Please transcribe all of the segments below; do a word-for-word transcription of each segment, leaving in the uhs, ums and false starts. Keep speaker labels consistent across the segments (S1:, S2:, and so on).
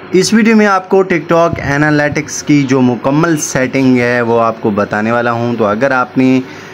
S1: इस वीडियो में आपको टिकटॉक एनालिटिक्स की जो मुकम्मल सेटिंग है वो आपको बताने वाला हूं। तो अगर आपने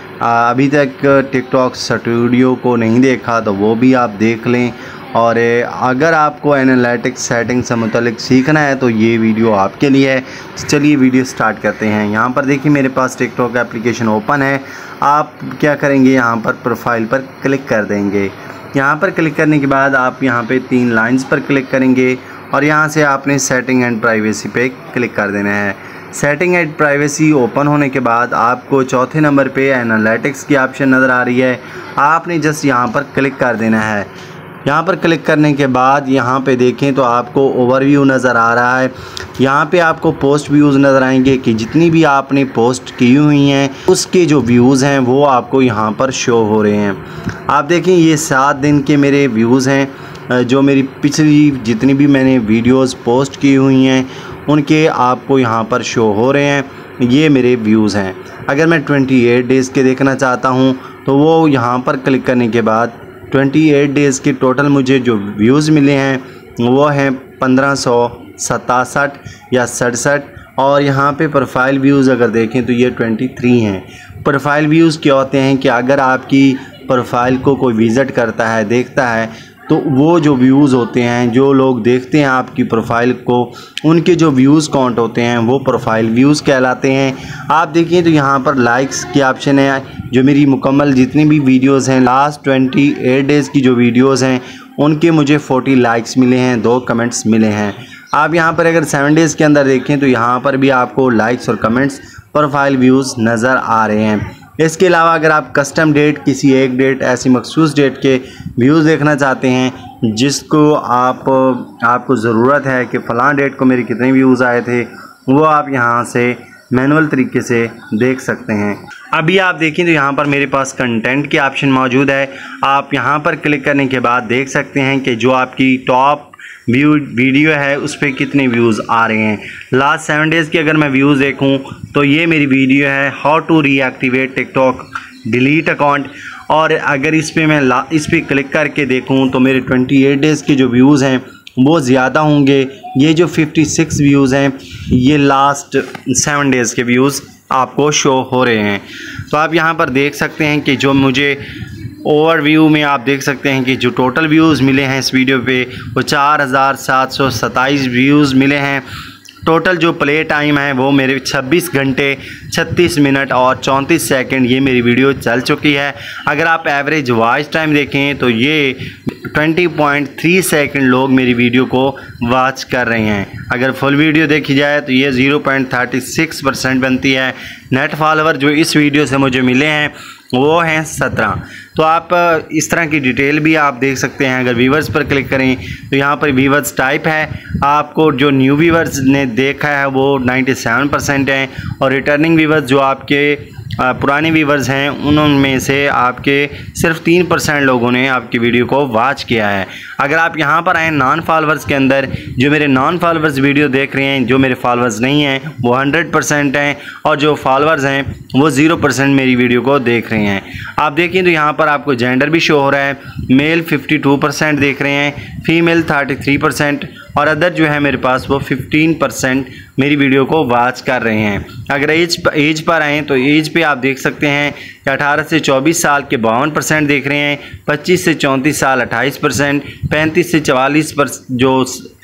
S1: अभी तक टिकटॉक स्टूडियो को नहीं देखा तो वो भी आप देख लें, और अगर आपको एनालिटिक्स सेटिंग से मुतल्लिक सीखना है तो ये वीडियो आपके लिए है। तो चलिए वीडियो स्टार्ट करते हैं। यहाँ पर देखिए मेरे पास टिकटॉक एप्लीकेशन ओपन है। आप क्या करेंगे, यहाँ पर प्रोफाइल पर क्लिक कर देंगे। यहाँ पर क्लिक करने के बाद आप यहाँ पे तीन लाइंस पर क्लिक करेंगे और यहाँ से आपने सेटिंग एंड प्राइवेसी पे क्लिक कर देना है। सेटिंग एंड प्राइवेसी ओपन होने के बाद आपको चौथे नंबर पे एनालिटिक्स की ऑप्शन नज़र आ रही है। आपने जस्ट यहाँ पर क्लिक कर देना है। यहाँ पर क्लिक करने के बाद यहाँ पे देखें तो आपको ओवरव्यू नज़र आ रहा है। यहाँ पे आपको पोस्ट व्यूज़ नज़र आएंगे कि जितनी भी आपने पोस्ट की हुई हैं उसके जो व्यूज़ हैं वो आपको यहाँ पर शो हो रहे हैं। आप देखें ये सात दिन के मेरे व्यूज़ हैं, जो मेरी पिछली जितनी भी मैंने वीडियोस पोस्ट की हुई हैं उनके आपको यहाँ पर शो हो रहे हैं। ये मेरे व्यूज़ हैं। अगर मैं अट्ठाईस डेज़ के देखना चाहता हूँ तो वो यहाँ पर क्लिक करने के बाद अट्ठाईस डेज़ के टोटल मुझे जो व्यूज़ मिले हैं वो हैं पंद्रह सौ सतासठ या सड़सठ। और यहाँ पे प्रोफाइल व्यूज़ अगर देखें तो ये तेईस हैं। प्रोफाइल व्यूज़ क्या होते हैं कि अगर आपकी प्रोफाइल को कोई विज़िट करता है, देखता है, तो वो जो व्यूज़ होते हैं, जो लोग देखते हैं आपकी प्रोफाइल को, उनके जो व्यूज़ काउंट होते हैं वो प्रोफाइल व्यूज़ कहलाते हैं। आप देखिए तो यहाँ पर लाइक्स की ऑप्शन है। जो मेरी मुकम्मल जितनी भी वीडियोस हैं, लास्ट अट्ठाईस डेज़ की जो वीडियोस हैं उनके मुझे चालीस लाइक्स मिले हैं, दो कमेंट्स मिले हैं। आप यहाँ पर अगर सेवन डेज़ के अंदर देखें तो यहाँ पर भी आपको लाइक्स और कमेंट्स प्रोफाइल व्यूज़ नज़र आ रहे हैं। इसके अलावा अगर आप कस्टम डेट, किसी एक डेट, ऐसी मखसूस डेट के व्यूज़ देखना चाहते हैं जिसको आप आपको ज़रूरत है कि फ़लाँ डेट को मेरे कितने व्यूज़ आए थे, वो आप यहाँ से मैनुअल तरीके से देख सकते हैं। अभी आप देखें तो यहाँ पर मेरे पास कंटेंट की ऑप्शन मौजूद है। आप यहाँ पर क्लिक करने के बाद देख सकते हैं कि जो आपकी टॉप व्यू वीडियो है उस पर कितने व्यूज़ आ रहे हैं। लास्ट सेवन डेज़ की अगर मैं व्यूज़ देखूं तो ये मेरी वीडियो है how to reactivate TikTok delete account. और अगर इस पर मैं ला इस पर क्लिक करके देखूं तो मेरे अट्ठाईस डेज़ के जो व्यूज़ हैं वो ज़्यादा होंगे। ये जो छप्पन व्यूज़ हैं ये लास्ट सेवन डेज़ के व्यूज़ आपको शो हो रहे हैं। तो आप यहाँ पर देख सकते हैं कि जो मुझे ओवरव्यू में आप देख सकते हैं कि जो टोटल व्यूज़ मिले हैं इस वीडियो पे वो चार हज़ार सात सौ सत्ताईस व्यूज़ मिले हैं। टोटल जो प्ले टाइम है वो मेरे छब्बीस घंटे छत्तीस मिनट और चौंतीस सेकंड ये मेरी वीडियो चल चुकी है। अगर आप एवरेज वॉच टाइम देखें तो ये बीस पॉइंट तीन सेकंड लोग मेरी वीडियो को वॉच कर रहे हैं। अगर फुल वीडियो देखी जाए तो ये zero point thirty six percent बनती है। नेट फॉलोवर जो इस वीडियो से मुझे मिले हैं वो हैं सत्रह। तो आप इस तरह की डिटेल भी आप देख सकते हैं। अगर व्यूवर्स पर क्लिक करें तो यहाँ पर व्यूवर्स टाइप है, आपको जो न्यू व्यूवर्स ने देखा है वो सत्तानवे परसेंट हैं, और रिटर्निंग व्यूवर्स जो आपके पुराने व्यूवर्स हैं उनमें से आपके सिर्फ तीन परसेंट लोगों ने आपकी वीडियो को वॉच किया है। अगर आप यहाँ पर आएँ नॉन फॉलोवर्स के अंदर, जो मेरे नॉन फॉलोवर्स वीडियो देख रहे हैं, जो मेरे फॉलोवर्स नहीं हैं वो हंड्रेड परसेंट हैं, और जो फॉलोवर्स हैं वो ज़ीरो परसेंट मेरी वीडियो को देख रहे हैं। आप देखें तो यहाँ पर आपको जेंडर भी शो हो रहा है। मेल बावन परसेंट देख रहे हैं, फीमेल तैंतीस परसेंट, और अदर जो है मेरे पास वो पंद्रह परसेंट मेरी वीडियो को वॉच कर रहे हैं। अगर एज एज पर आएँ तो एज पे आप देख सकते हैं कि अठारह से चौबीस साल के बावन परसेंट देख रहे हैं, पच्चीस से चौंतीस साल अट्ठाईस परसेंट, पैंतीस से चवालीस पर जो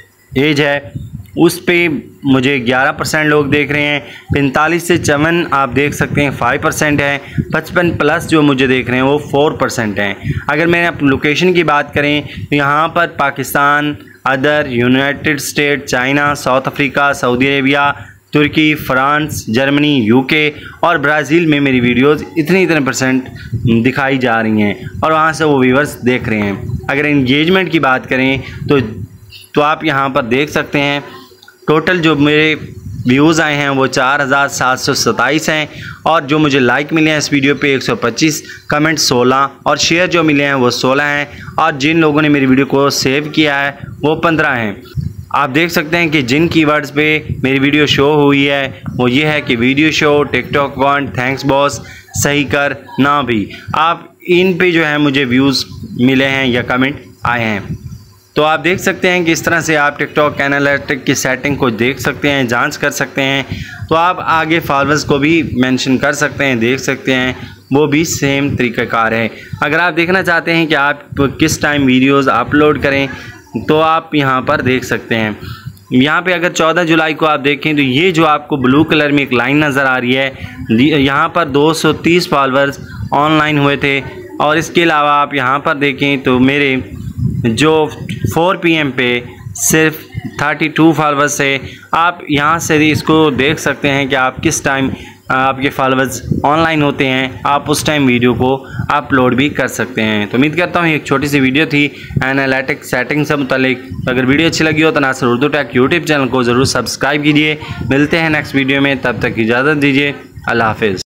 S1: एज है उस पे मुझे ग्यारह परसेंट लोग देख रहे हैं। पैंतालीस से चौवन आप देख सकते हैं पाँच परसेंट है। पचपन प्लस जो मुझे देख रहे हैं वो चार परसेंट हैं। अगर मैं अपनी लोकेशन की बात करें तो यहाँ पर Pakistan, other, United State, China, South Africa, Saudi Arabia, तुर्की, फ्रांस, जर्मनी, यूके और ब्राज़ील में मेरी वीडियोस इतने इतने परसेंट दिखाई जा रही हैं, और वहाँ से वो व्यूवर्स देख रहे हैं। अगर एंगेजमेंट की बात करें तो तो आप यहाँ पर देख सकते हैं टोटल जो मेरे व्यूज़ आए हैं वो चार हज़ार सात सौ सत्ताईस हैं, और जो मुझे लाइक मिले हैं इस वीडियो पे एक सौ पच्चीस, कमेंट सोलह, और शेयर जो मिले हैं वो सोलह हैं, और जिन लोगों ने मेरी वीडियो को सेव किया है वो पंद्रह हैं। आप देख सकते हैं कि जिन कीवर्ड्स पे मेरी वीडियो शो हुई है वो ये है कि video show, TikTok account, thanks boss, सही कर ना भी। आप इन पे जो है मुझे व्यूज़ मिले हैं या कमेंट आए हैं। तो आप देख सकते हैं कि इस तरह से आप टिकटॉक एनालिटिक की सेटिंग को देख सकते हैं, जांच कर सकते हैं। तो आप आगे फॉलोअर्स को भी मेंशन कर सकते हैं, देख सकते हैं, वो भी सेम तरीक़ाकार है। अगर आप देखना चाहते हैं कि आप किस टाइम वीडियोस अपलोड करें तो आप यहाँ पर देख सकते हैं। यहाँ पे अगर चौदह जुलाई को आप देखें तो ये जो आपको ब्लू कलर में एक लाइन नज़र आ रही है, यहाँ पर दो सौ तीस फॉलोअर्स ऑनलाइन हुए थे। और इसके अलावा आप यहाँ पर देखें तो मेरे जो चार पी एम पे सिर्फ बत्तीस फॉलोअर्स है। आप यहाँ से इसको देख सकते हैं कि आप किस टाइम आपके फॉलोअर्स ऑनलाइन होते हैं, आप उस टाइम वीडियो को अपलोड भी कर सकते हैं। तो उम्मीद करता हूँ एक छोटी सी वीडियो थी एनालिटिक सेटिंग से मुतालिक। अगर वीडियो अच्छी लगी हो तो Nasir Urdu tech YouTube channel को ज़रूर सब्सक्राइब कीजिए। मिलते हैं नेक्स्ट वीडियो में, तब तक इजाज़त दीजिए। अल्लाह हाफिज़।